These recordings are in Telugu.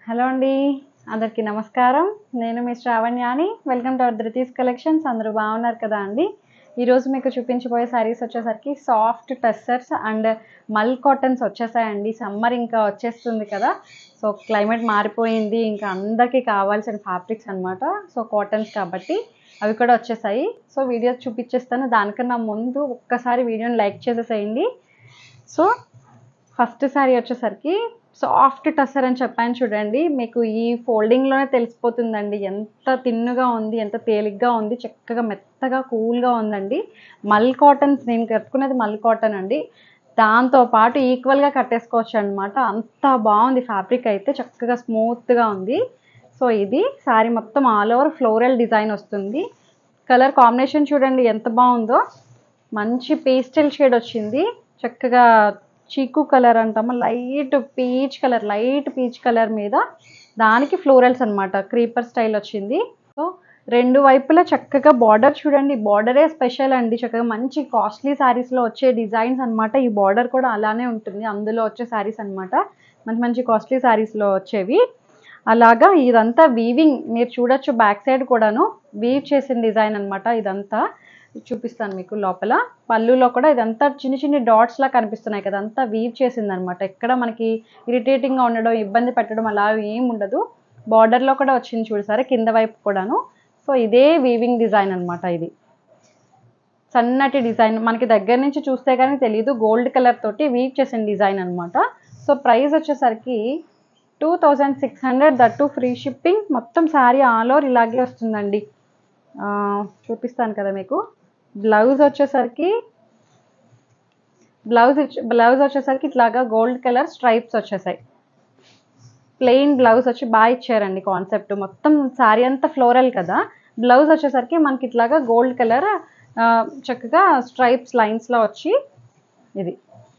హలో అండి, అందరికీ నమస్కారం. నేను మీ శ్రావణ్యాని. Welcome to our Dhruti's collections. అందరూ బాగున్నారు కదా అండి. ఈరోజు మీకు చూపించబోయే శారీస్ వచ్చేసరికి soft tussars and mul cottons వచ్చేసాయండి. సమ్మర్ ఇంకా వచ్చేస్తుంది కదా, సో క్లైమేట్ మారిపోయింది, ఇంకా అందరికీ కావాల్సిన ఫ్యాబ్రిక్స్ అనమాట. సో కాటన్స్ కాబట్టి అవి కూడా వచ్చేసాయి. సో వీడియో చూపించేస్తాను. దానికన్నా ముందు ఒక్కసారి వీడియోని లైక్ చేసేసేయండి. సో ఫస్ట్ శారీ వచ్చేసరికి సాఫ్ట్ టస్సర్ అని చెప్పాను చూడండి. మీకు ఈ ఫోల్డింగ్లోనే తెలిసిపోతుందండి ఎంత తిన్నుగా ఉంది, ఎంత తేలిగ్గా ఉంది, చక్కగా మెత్తగా కూల్గా ఉందండి. మల్ కాటన్స్, నేను కట్టుకునేది మల్ కాటన్ అండి. దాంతోపాటు ఈక్వల్గా కట్టేసుకోవచ్చు అనమాట. అంత బాగుంది ఫ్యాబ్రిక్ అయితే, చక్కగా స్మూత్గా ఉంది. సో ఇది శారీ మొత్తం ఆల్ ఓవర్ ఫ్లోరల్ డిజైన్ వస్తుంది. కలర్ కాంబినేషన్ చూడండి ఎంత బాగుందో. మంచి పేస్టల్ షేడ్ వచ్చింది, చక్కగా చీకు కలర్ అంటామా, లైట్ పీచ్ కలర్ మీద దానికి ఫ్లోరల్స్ అనమాట, క్రీపర్ స్టైల్ వచ్చింది. సో రెండు వైపులా చక్కగా బార్డర్ చూడండి, బార్డరే స్పెషల్ అండి. చక్కగా మంచి కాస్ట్లీ శారీస్లో వచ్చే డిజైన్స్ అనమాట. ఈ బార్డర్ కూడా అలానే ఉంటుంది అందులో వచ్చే శారీస్ అనమాట, మంచి మంచి కాస్ట్లీ శారీస్లో వచ్చేవి. అలాగా ఇదంతా వీవింగ్ మీరు చూడొచ్చు, బ్యాక్ సైడ్ కూడాను వీవ్ చేసిన డిజైన్ అనమాట. ఇదంతా చూపిస్తాను మీకు. లోపల పళ్ళులో కూడా ఇదంతా చిన్న చిన్న డాట్స్ లా కనిపిస్తున్నాయి కదా, అంతా వీవ్ చేసింది అనమాట. ఎక్కడ మనకి ఇరిటేటింగ్గా ఉండడం, ఇబ్బంది పెట్టడం అలా ఏం ఉండదు. బార్డర్లో కూడా వచ్చింది చూసారా కింద వైపు కూడాను. సో ఇదే వీవింగ్ డిజైన్ అనమాట. ఇది సన్నటి డిజైన్, మనకి దగ్గర నుంచి చూస్తే కానీ తెలియదు, గోల్డ్ కలర్ తోటి వీవ్ చేసిన డిజైన్ అనమాట. సో ప్రైస్ వచ్చేసరికి 2600, దట్టు ఫ్రీ షిప్పింగ్. మొత్తం శారీ ఆల్ ఓవర్ ఇలాగే వస్తుందండి. చూపిస్తాను కదా మీకు. బ్లౌజ్ వచ్చేసరికి ఇట్లాగా గోల్డ్ కలర్ స్ట్రైప్స్ వచ్చేసాయి. ప్లెయిన్ బ్లౌజ్ వచ్చి బాగా ఇచ్చారండి కాన్సెప్ట్. మొత్తం శారీ అంతా ఫ్లోరల్ కదా, బ్లౌజ్ వచ్చేసరికి మనకి ఇట్లాగా గోల్డ్ కలర్ చక్కగా స్ట్రైప్స్ లైన్స్లో వచ్చి, ఇది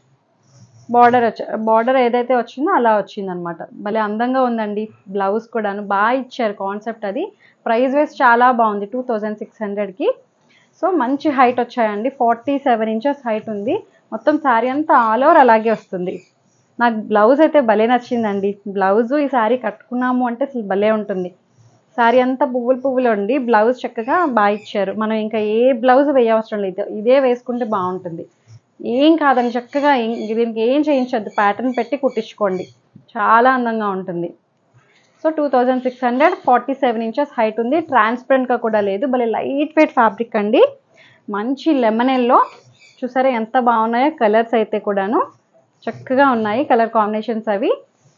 బార్డర్ ఏదైతే వచ్చిందో అలా వచ్చిందనమాట. భలే అందంగా ఉందండి. బ్లౌజ్ కూడాను బాగా ఇచ్చారు కాన్సెప్ట్. అది ప్రైస్ వైజ్ చాలా బాగుంది 2600కి. సో మంచి హైట్ వచ్చాయండి, 47 ఇంచెస్ హైట్ ఉంది. మొత్తం శారీ అంతా ఆల్ ఓవర్ అలాగే వస్తుంది. నాకు బ్లౌజ్ అయితే భలే నచ్చిందండి. బ్లౌజు ఈ శారీ కట్టుకున్నాము అంటే అసలు భలే ఉంటుంది. శారీ అంతా పువ్వులు ఉండి బ్లౌజ్ చక్కగా బాగా ఇచ్చారు. మనం ఇంకా ఏ బ్లౌజ్ వేయవసరం లేదు, ఇదే వేసుకుంటే బాగుంటుంది. ఏం కాదని చక్కగా దీనికి ఏం చేయించద్దు, ప్యాటర్న్ పెట్టి కుట్టించుకోండి, చాలా అందంగా ఉంటుంది. సో 2600, 47 ఇంచెస్ హైట్ ఉంది. ట్రాన్స్పరెంట్గా కూడా లేదు, భలే లైట్ వెయిట్ ఫ్యాబ్రిక్ అండి. మంచి లెమన్ ఎల్లో చూసారా ఎంత బాగున్నాయో. కలర్స్ అయితే కూడాను చక్కగా ఉన్నాయి, కలర్ కాంబినేషన్స్ అవి.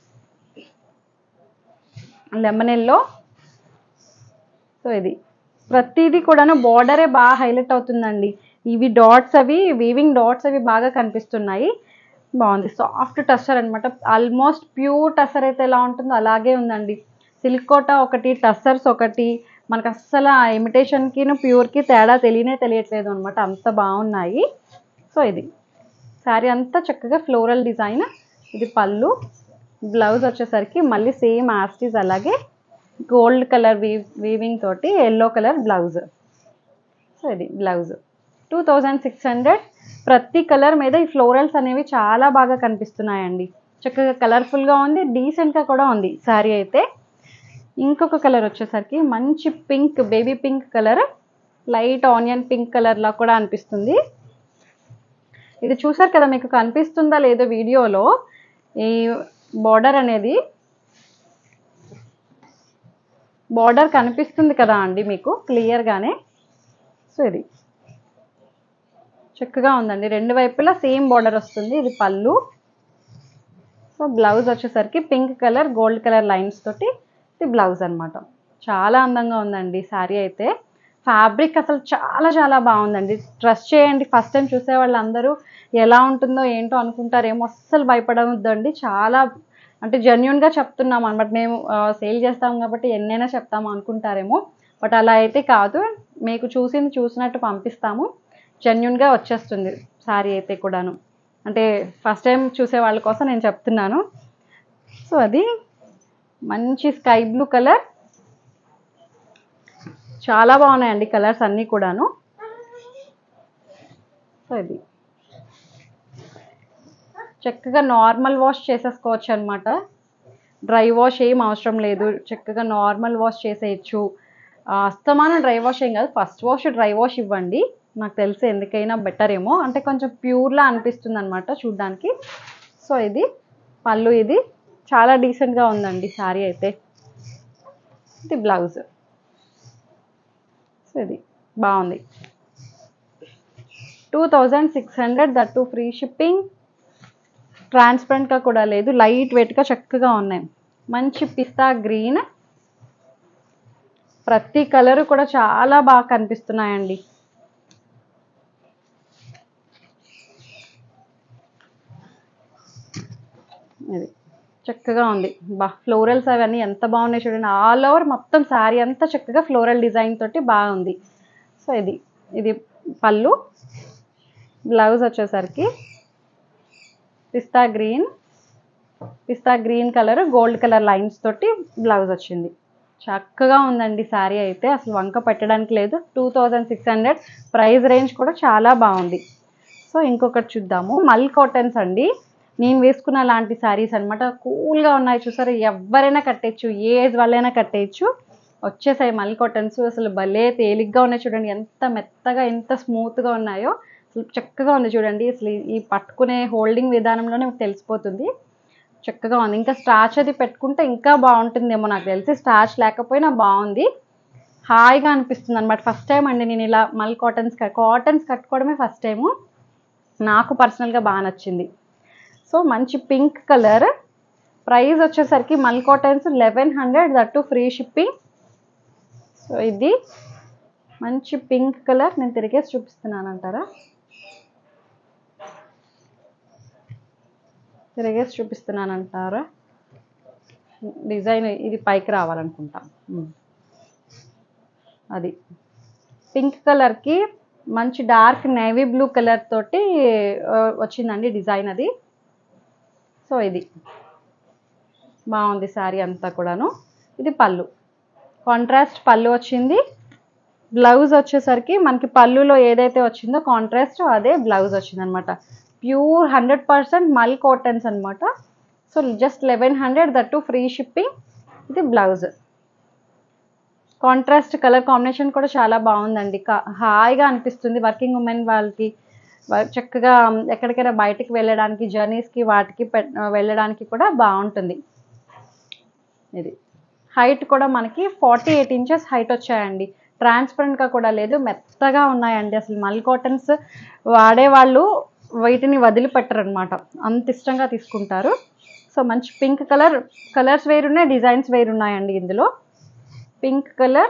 Lemon yellow. సో ఇది ప్రతిదీ కూడాను బార్డరే బాగా హైలైట్ అవుతుందండి. ఇవి డాట్స్, అవి వీవింగ్ డాట్స్ అవి బాగా కనిపిస్తున్నాయి. బాగుంది. సాఫ్ట్ టస్సర్ అనమాట, ఆల్మోస్ట్ ప్యూర్ టస్సర్ అయితే ఎలా ఉంటుందో అలాగే ఉందండి. సిల్క్ కోటా ఒకటి, టస్సర్స్ ఒకటి, మనకు అస్సలు ఆ ఇమిటేషన్కి ప్యూర్కి తేడా తెలియట్లేదు అనమాట, అంత బాగున్నాయి. సో ఇది శారీ అంతా చక్కగా ఫ్లోరల్ డిజైన్. ఇది పళ్ళు. బ్లౌజ్ వచ్చేసరికి మళ్ళీ సేమ్ యాస్టీస్ అలాగే గోల్డ్ కలర్ వీవింగ్ తోటి ఎల్లో కలర్ బ్లౌజ్. సో ఇది బ్లౌజ్ 2600. ప్రతి కలర్ మీద ఈ ఫ్లోరల్స్ అనేవి చాలా బాగా కనిపిస్తున్నాయండి. చక్కగా కలర్ఫుల్గా ఉంది, డీసెంట్గా కూడా ఉంది శారీ అయితే. ఇంకొక కలర్ వచ్చేసరికి మంచి pink, baby pink colour, light onion pink కలర్లా కూడా అనిపిస్తుంది. ఇది చూసారు కదా, మీకు కనిపిస్తుందా లేదో వీడియోలో, ఈ బార్డర్ అనేది, బార్డర్ కనిపిస్తుంది కదా అండి మీకు క్లియర్గానే. సో ఇది చక్కగా ఉందండి, రెండు వైపులా సేమ్ బార్డర్ వస్తుంది. ఇది పళ్ళు. సో బ్లౌజ్ వచ్చేసరికి pink colour gold colour lines తోటి ఇది బ్లౌజ్ అనమాట. చాలా అందంగా ఉందండి శారీ అయితే. ఫ్యాబ్రిక్ అసలు చాలా చాలా బాగుందండి, ట్రస్ట్ చేయండి. ఫస్ట్ టైం చూసే వాళ్ళందరూ ఎలా ఉంటుందో ఏంటో అనుకుంటారేమో, అస్సలు భయపడవద్దండి. చాలా అంటే జెన్యున్గా చెప్తున్నాం అనమాట. మేము సేల్ చేస్తాం కాబట్టి ఎన్నైనా చెప్తాము అనుకుంటారేమో, బట్ అలా అయితే కాదు. మీకు చూసినట్టు పంపిస్తాము, జెన్యున్గా వచ్చేస్తుంది శారీ అయితే కూడాను. అంటే ఫస్ట్ టైం చూసే వాళ్ళ కోసం నేను చెప్తున్నాను. సో అది మంచి స్కై బ్లూ కలర్, చాలా బాగున్నాయండి కలర్స్ అన్నీ కూడాను. సో ఇది చక్కగా నార్మల్ వాష్ చేసేసుకోవచ్చు అనమాట. డ్రై వాష్ ఏం అవసరం లేదు, చక్కగా నార్మల్ వాష్ చేసేయచ్చు. అస్తమానం డ్రై వాష్ ఏం కాదు, ఫస్ట్ వాష్ డ్రై వాష్ ఇవ్వండి, నాకు తెలిసి ఎందుకైనా బెటర్ ఏమో, అంటే కొంచెం ప్యూర్లా అనిపిస్తుంది అనమాట చూడ్డానికి. సో ఇది పళ్ళు, ఇది చాలా డీసెంట్గా ఉందండి శారీ అయితే. ఇది బ్లౌజ్. సో ఇది బాగుంది. 2600, దట్టు ఫ్రీ షిప్పింగ్. ట్రాన్స్పరెంట్గా కూడా లేదు, లైట్ వెయిట్గా చక్కగా ఉన్నాయి. మంచి పిస్తా గ్రీన్, ప్రతి కలరు కూడా చాలా బాగా కనిపిస్తున్నాయండి. ఇది చక్కగా ఉంది. ఫ్లోరల్స్ అవన్నీ ఎంత బాగున్నాయి చూడండి, ఆల్ ఓవర్ మొత్తం శారీ అంతా చక్కగా ఫ్లోరల్ డిజైన్ తోటి బాగుంది. సో ఇది పళ్ళు. బ్లౌజ్ వచ్చేసరికి pista green colour, gold colour lines తోటి బ్లౌజ్ వచ్చింది. చక్కగా ఉందండి శారీ అయితే, అసలు వంక పెట్టడానికి లేదు. 2600, ప్రైస్ రేంజ్ కూడా చాలా బాగుంది. సో ఇంకొకటి చూద్దాము, మల్ కాటన్స్ అండి. నేను వేసుకున్న లాంటి శారీస్ అనమాట, కూల్గా ఉన్నాయి చూసారు, ఎవరైనా కట్టేయచ్చు, ఏ ఏజ్ వాళ్ళైనా కట్టేయచ్చు. వచ్చేసాయి మల్ కాటన్స్, అసలు భలే తేలిగ్గా ఉన్నాయి చూడండి, ఎంత మెత్తగా ఎంత స్మూత్గా ఉన్నాయో, అసలు చక్కగా ఉంది చూడండి. అసలు ఈ పట్టుకునే హోల్డింగ్ విధానంలోనే తెలిసిపోతుంది, చక్కగా ఉంది. ఇంకా స్టార్చ్ అది పెట్టుకుంటే ఇంకా బాగుంటుందేమో నాకు తెలిసి, స్టార్చ్ లేకపోయినా బాగుంది, హాయిగా అనిపిస్తుంది అనమాట. ఫస్ట్ టైం అండి నేను ఇలా మల్ కాటన్స్ కట్టుకోవడమే ఫస్ట్ టైము, నాకు పర్సనల్గా బాగా నచ్చింది. సో మంచి పింక్ కలర్, ప్రైస్ వచ్చేసరికి mul cottons 1100, that free shipping. So ఇది మంచి పింక్ కలర్, నేను తిరిగేసి చూపిస్తున్నాను అంటారా, డిజైన్ ఇది పైకి రావాలనుకుంటా. అది పింక్ కలర్కి మంచి డార్క్ నేవీ బ్లూ కలర్ తోటి వచ్చిందండి డిజైన్ అది. సో ఇది బాగుంది శారీ అంతా కూడాను. ఇది పళ్ళు, కాంట్రాస్ట్ పళ్ళు వచ్చింది. బ్లౌజ్ వచ్చేసరికి మనకి పళ్ళులో ఏదైతే వచ్చిందో కాంట్రాస్ట్, అదే బ్లౌజ్ వచ్చింది అనమాట. ప్యూర్ 100% మల్ కాటన్స్ అనమాట. So just 1100, that free shipping. ఇది బ్లౌజ్. కాంట్రాస్ట్ కలర్ కాంబినేషన్ కూడా చాలా బాగుందండి, హాయిగా అనిపిస్తుంది వర్కింగ్ ఉమెన్ వాళ్ళకి, చక్కగా ఎక్కడికైనా బయటికి వెళ్ళడానికి, జర్నీస్కి వాటికి వెళ్ళడానికి కూడా బాగుంటుంది. ఇది హైట్ కూడా మనకి 48 ఇంచెస్ హైట్ వచ్చాయండి, ట్రాన్స్పరెంట్గా కూడా లేదు, మెత్తగా ఉన్నాయండి. అసలు మల్ కాటన్స్ వాడేవాళ్ళు వీటిని వదిలిపెట్టరు అనమాట, అంత ఇష్టంగా తీసుకుంటారు. సో మంచి పింక్ కలర్స్ వేరున్నాయి, డిజైన్స్ వేరున్నాయండి ఇందులో. పింక్ కలర్,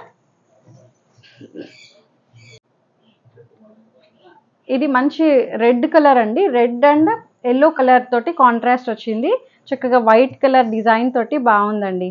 ఇది మంచి రెడ్ కలర్ అండి, రెడ్ అండ్ ఎల్లో కలర్ తోటి కాంట్రాస్ట్ వచ్చింది, చక్కగా వైట్ కలర్ డిజైన్ తోటి బాగుందండి.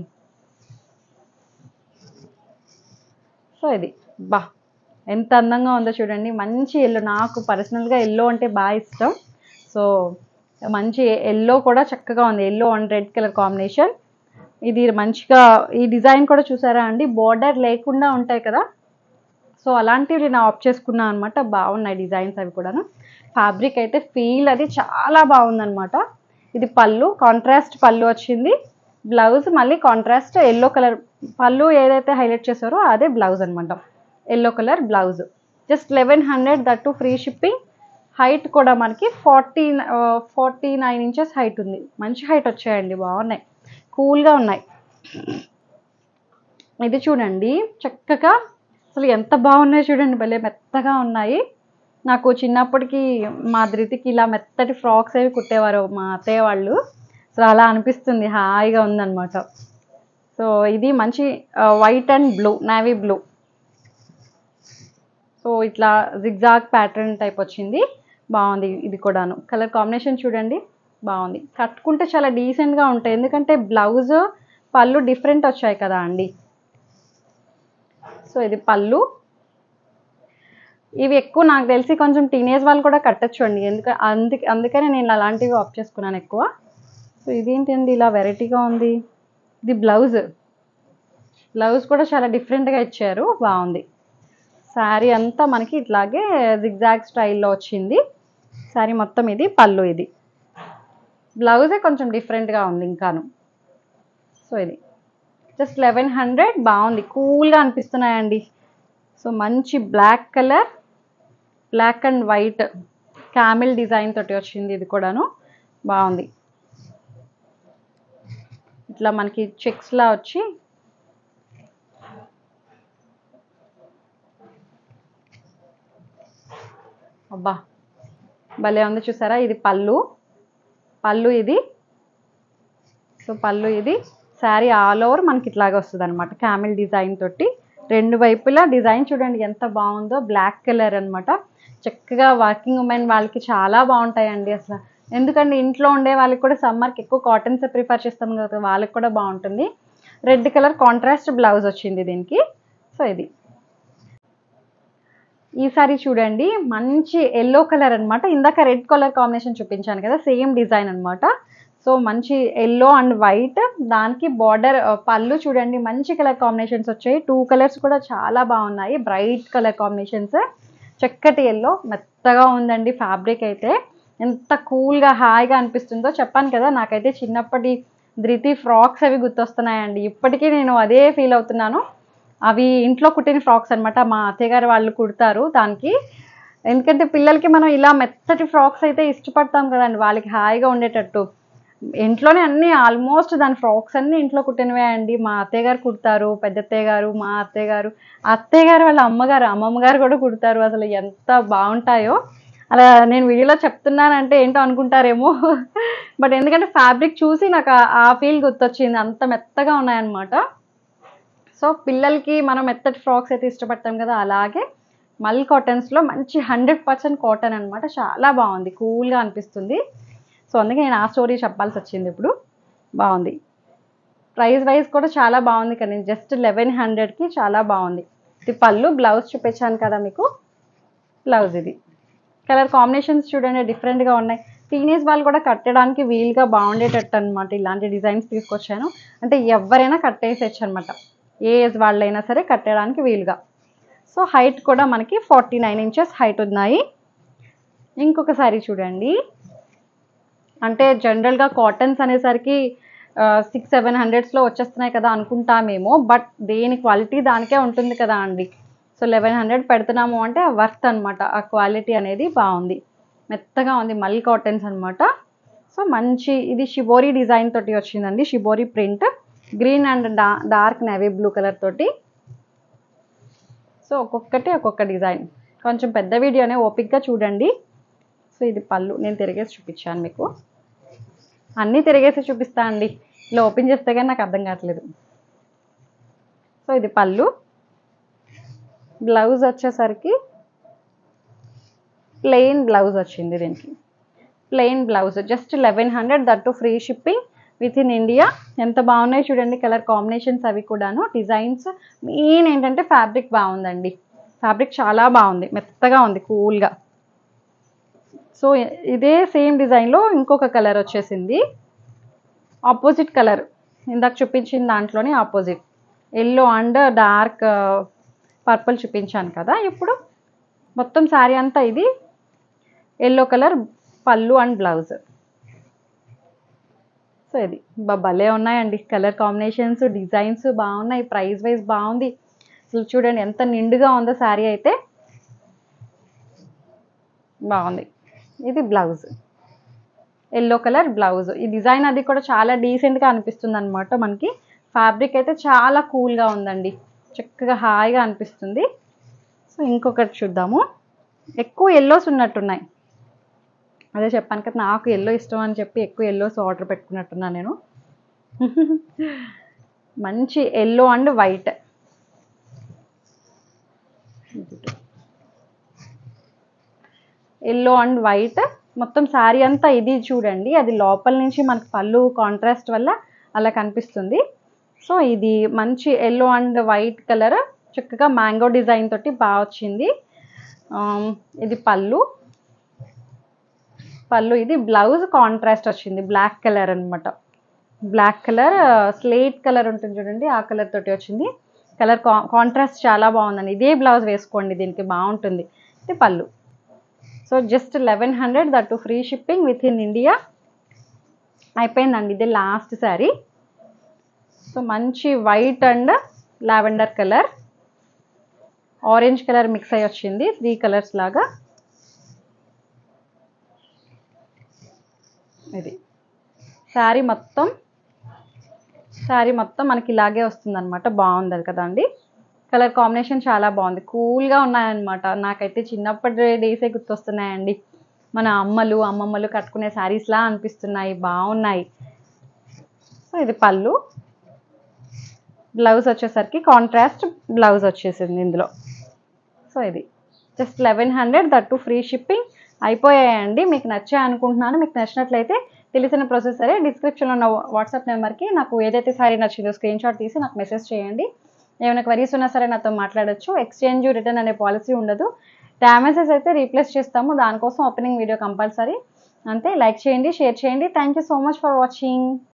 సో ఇది ఎంత అందంగా ఉందో చూడండి, మంచి ఎల్లో, నాకు పర్సనల్గా ఎల్లో అంటే బాగా ఇష్టం. సో మంచి ఎల్లో కూడా చక్కగా ఉంది, yellow and red colour combination. ఇది మంచిగా ఈ డిజైన్ కూడా చూసారా అండి, బోర్డర్ లేకుండా ఉంటాయి కదా, సో అలాంటివి నేను ఆప్ట్ చేసుకున్నాను అనమాట. బాగున్నాయి డిజైన్స్ అవి కూడాను. ఫ్యాబ్రిక్ అయితే ఫీల్ అది చాలా బాగుందనమాట. ఇది పళ్ళు, కాంట్రాస్ట్ పళ్ళు వచ్చింది. బ్లౌజ్ మళ్ళీ కాంట్రాస్ట్ ఎల్లో కలర్, పళ్ళు ఏదైతే హైలైట్ చేశారో అదే బ్లౌజ్ అనమాట, yellow colour blouse. Just 1100, that free shipping. Height కూడా మనకి 49 ఇంచెస్ హైట్ ఉంది, మంచి హైట్ వచ్చాయండి, బాగున్నాయి, కూల్గా ఉన్నాయి. ఇది చూడండి చక్కగా, అసలు ఎంత బాగున్నాయి చూడండి, భలే మెత్తగా ఉన్నాయి. నాకు చిన్నప్పటికి మా ధృతికి ఇలా మెత్తటి ఫ్రాక్స్ అవి కుట్టేవారు మా అత్తయ్య వాళ్ళు, సో అలా అనిపిస్తుంది, హాయిగా ఉందన్నమాట. సో ఇది మంచి white and blue, navy blue. So ఇట్లా జిగ్జాగ్ ప్యాటర్న్ టైప్ వచ్చింది, బాగుంది. ఇది కూడాను కలర్ కాంబినేషన్ చూడండి, బాగుంది. కట్టుకుంటే చాలా డీసెంట్గా ఉంటాయి, ఎందుకంటే బ్లౌజ్ పళ్ళు డిఫరెంట్ వచ్చాయి కదా అండి. సో ఇది పళ్ళు. ఇవి ఎక్కువ నాకు తెలిసి కొంచెం టీనేజ్ వాళ్ళు కూడా కట్టచ్చు అండి, అందుకనే నేను అలాంటివి ఆప్ట్ చేసుకున్నాను ఎక్కువ. సో ఇదేంటండి ఇలా వెరైటీగా ఉంది, ఇది బ్లౌజ్ కూడా చాలా డిఫరెంట్గా ఇచ్చారు, బాగుంది. శారీ అంతా మనకి ఇట్లాగే జిగ్జాగ్ స్టైల్లో వచ్చింది శారీ మొత్తం. ఇది పళ్ళు, ఇది బ్లౌజే కొంచెం డిఫరెంట్గా ఉంది ఇంకాను. సో ఇది జస్ట్ 1100, బాగుంది, కూల్గా అనిపిస్తున్నాయండి. సో మంచి black colour, black and white camel design తోటి వచ్చింది. ఇది కూడాను బాగుంది. ఇట్లా మనకి చెక్స్లా వచ్చి అబ్బా భలే ఉంది చూసారా. ఇది పళ్ళు ఇది. సో పళ్ళు ఇది. శారీ ఆల్ ఓవర్ మనకి ఇట్లాగే వస్తుంది అనమాట, క్యామిల్ డిజైన్ తోటి. రెండు వైపులా డిజైన్ చూడండి ఎంత బాగుందో. బ్లాక్ కలర్ అనమాట. చక్కగా వర్కింగ్ ఉమెన్ వాళ్ళకి చాలా బాగుంటాయండి అసలు. ఎందుకంటే ఇంట్లో ఉండే వాళ్ళకి కూడా సమ్మర్కి ఎక్కువ కాటన్స్ ప్రిఫర్ చేస్తాం కదా, వాళ్ళకి కూడా బాగుంటుంది. రెడ్ కలర్ కాంట్రాస్ట్ బ్లౌజ్ వచ్చింది దీనికి. సో ఇది ఈ సారీ చూడండి, మంచి ఎల్లో కలర్ అనమాట. ఇందాక రెడ్ కలర్ కాంబినేషన్ చూపించాను కదా, సేమ్ డిజైన్ అనమాట. సో మంచి ఎల్లో అండ్ వైట్, దానికి బార్డర్ పళ్ళు చూడండి మంచి కలర్ కాంబినేషన్స్ వచ్చాయి. 2 కలర్స్ కూడా చాలా బాగున్నాయి, బ్రైట్ కలర్ కాంబినేషన్స్. చక్కటి ఎల్లో, మెత్తగా ఉందండి ఫ్యాబ్రిక్ అయితే. ఎంత కూల్గా హాయిగా అనిపిస్తుందో చెప్పాను కదా. నాకైతే చిన్నప్పటి ధృతి ఫ్రాక్స్ అవి గుర్తొస్తున్నాయండి. ఇప్పటికీ నేను అదే ఫీల్ అవుతున్నాను. అవి ఇంట్లో కుట్టిన ఫ్రాక్స్ అనమాట. మా అత్తయ్య గారు వాళ్ళు కుడతారు దానికి. ఎందుకంటే పిల్లలకి మనం ఇలా మెత్తటి ఫ్రాక్స్ అయితే ఇష్టపడతాం కదండి, వాళ్ళకి హాయిగా ఉండేటట్టు. ఇంట్లోనే అన్నీ ఆల్మోస్ట్ దాని ఫ్రాక్స్ అన్నీ ఇంట్లో కుట్టినవే అండి. మా అత్తయ్య గారు కుడతారు, పెద్ద అత్తయ్య గారు, మా అత్తయ్య గారు, అత్తయ్య గారు వాళ్ళ అమ్మమ్మ గారు కూడా కుడతారు. అసలు ఎంత బాగుంటాయో. అలా నేను వీడియోలో చెప్తున్నానంటే ఏంటో అనుకుంటారేమో, బట్ ఎందుకంటే ఫ్యాబ్రిక్ చూసి నాకు ఆ ఫీల్ గుర్తొచ్చింది. అంత మెత్తగా ఉన్నాయన్నమాట. సో పిల్లలకి మనం మెత్తటి ఫ్రాక్స్ అయితే ఇష్టపడతాం కదా, అలాగే మల్ కాటన్స్లో మంచి 100% కాటన్ అనమాట. చాలా బాగుంది, కూల్గా అనిపిస్తుంది. సో అందుకే నేను ఆ స్టోరీ చెప్పాల్సి వచ్చింది ఇప్పుడు. బాగుంది, ప్రైస్ వైజ్ కూడా చాలా బాగుంది కానీ జస్ట్ 1100కి చాలా బాగుంది. ఇది పళ్ళు. బ్లౌజ్ చూపించాను కదా మీకు, బ్లౌజ్ ఇది. కలర్ కాంబినేషన్స్ చూడండి డిఫరెంట్గా ఉన్నాయి. టీనేజ్ వాళ్ళు కూడా కట్టడానికి వీలుగా బాగుండేటట్టు అనమాట ఇలాంటి డిజైన్స్ తీసుకొచ్చాను. అంటే ఎవరైనా కట్టేసేయచ్చు అనమాట, ఏ ఏజ్ వాళ్ళైనా సరే కట్టడానికి వీలుగా. సో హైట్ కూడా మనకి 49 ఇంచెస్ హైట్ ఉన్నాయి. ఇంకొక సారీ చూడండి. అంటే జనరల్గా కాటన్స్ అనేసరికి 600-700లో వచ్చేస్తున్నాయి కదా అనుకుంటామేమో, బట్ దేని క్వాలిటీ దానికే ఉంటుంది కదా అండి. సో 1100 పెడుతున్నాము అంటే వర్త్ అనమాట. ఆ క్వాలిటీ అనేది బాగుంది, మెత్తగా ఉంది. మల్ కాటన్స్ అనమాట. సో మంచి ఇది షిబోరి డిజైన్ తోటి వచ్చిందండి, shibori print. Green and dark navy blue colour తోటి. సో ఒక్కొక్కటి ఒక్కొక్క డిజైన్. కొంచెం పెద్ద వీడియోనే, ఓపిక్గా చూడండి. సో ఇది పళ్ళు. నేను తిరిగేసి చూపించాను మీకు, అన్నీ తిరిగేసి చూపిస్తా అండి, ఇలా ఓపెన్ చేస్తే కానీ నాకు అర్థం కావట్లేదు. సో ఇది పళ్ళు. బ్లౌజ్ వచ్చేసరికి ప్లెయిన్ బ్లౌజ్ వచ్చింది దీనికి. Plain blouse just 1100, that free shipping with in India. ఎంత బాగున్నాయి చూడండి కలర్ కాంబినేషన్స్ అవి కూడాను, డిజైన్స్. మెయిన్ ఏంటంటే ఫ్యాబ్రిక్ బాగుందండి. ఫ్యాబ్రిక్ చాలా బాగుంది, మెత్తగా ఉంది, కూల్గా. సో ఇదే సేమ్ డిజైన్లో ఇంకొక కలర్ వచ్చేసింది, ఆపోజిట్ కలర్. ఇందాక చూపించిన దాంట్లోనే opposite yellow and dark purple చూపించాను కదా. ఇప్పుడు మొత్తం శారీ అంతా ఇది yellow colour pallu and blouse. So ఇది భలే ఉన్నాయండి కలర్ కాంబినేషన్స్, డిజైన్స్ బాగున్నాయి. ప్రైస్ వైజ్ బాగుంది. అసలు చూడండి ఎంత నిండుగా ఉందో శారీ అయితే. బాగుంది. ఇది బ్లౌజ్, ఎల్లో కలర్ బ్లౌజ్. ఈ డిజైన్ అది కూడా చాలా డీసెంట్గా అనిపిస్తుంది అనమాట మనకి. ఫ్యాబ్రిక్ అయితే చాలా కూల్గా ఉందండి, చక్కగా హాయిగా అనిపిస్తుంది. సో ఇంకొకటి చూద్దాము. ఎక్కువ ఎల్లోస్ ఉన్నట్టున్నాయి, అదే చెప్పాను కదా నాకు ఎల్లో ఇష్టం అని చెప్పి ఎక్కువ ఎల్లోస్ ఆర్డర్ పెట్టుకున్నట్టున్నా నేను. మంచి yellow and white. Yellow and white మొత్తం శారీ అంతా ఇది చూడండి. అది లోపల నుంచి మనకు పళ్ళు కాంట్రాస్ట్ వల్ల అలా కనిపిస్తుంది. సో ఇది మంచి ఎల్లో అండ్ వైట్ కలర్, చక్కగా మ్యాంగో డిజైన్ తోటి బాగా వచ్చింది. ఇది పళ్ళు. ఇది బ్లౌజ్ కాంట్రాస్ట్ వచ్చింది, బ్లాక్ కలర్ అనమాట. బ్లాక్ కలర్, స్లేట్ కలర్ ఉంటుంది చూడండి, ఆ కలర్ తోటి వచ్చింది. కలర్ కాంట్రాస్ట్ చాలా బాగుందండి. ఇదే బ్లౌజ్ వేసుకోండి దీనికి, బాగుంటుంది. ఇది పళ్ళు. So just 1100, that free shipping with in India. అయిపోయిందండి, ఇదే లాస్ట్ శారీ. సో మంచి white and lavender colour, orange colour mix అయ్యి వచ్చింది, 3 కలర్స్ లాగా. ఇది శారీ మొత్తం మనకి ఇలాగే వస్తుంది అనమాట. బాగుంది కదండి, కలర్ కాంబినేషన్ చాలా బాగుంది, కూల్గా ఉన్నాయన్నమాట. నాకైతే చిన్నప్పటి డేసే గుర్తొస్తున్నాయండి. మన అమ్మమ్మలు కట్టుకునే శారీస్లా అనిపిస్తున్నాయి, బాగున్నాయి. సో ఇది పళ్ళు. బ్లౌజ్ వచ్చేసరికి కాంట్రాస్ట్ బ్లౌజ్ వచ్చేసింది ఇందులో. సో ఇది జస్ట్ 1100, దట్టు ఫ్రీ షిప్పింగ్. అయిపోయాయండి. మీకు నచ్చాయి అనుకుంటున్నాను. మీకు నచ్చినట్లయితే తెలిసిన ప్రాసెస్ సరే, డిస్క్రిప్షన్లో ఉన్న వాట్సాప్ నెంబర్కి నాకు ఏదైతే శారీ నచ్చిందో స్క్రీన్ షాట్ తీసి నాకు మెసేజ్ చేయండి. ఏమైనా క్వరీస్ ఉన్నా సరే నాతో మాట్లాడచ్చు. ఎక్స్చేంజ్ రిటర్న్ అనే పాలసీ ఉండదు. డ్యామేజెస్ అయితే రీప్లేస్ చేస్తాము, దానికోసం ఓపెనింగ్ వీడియో కంపల్సరీ. అంతే. లైక్ చేయండి, షేర్ చేయండి. Thank you so much for watching.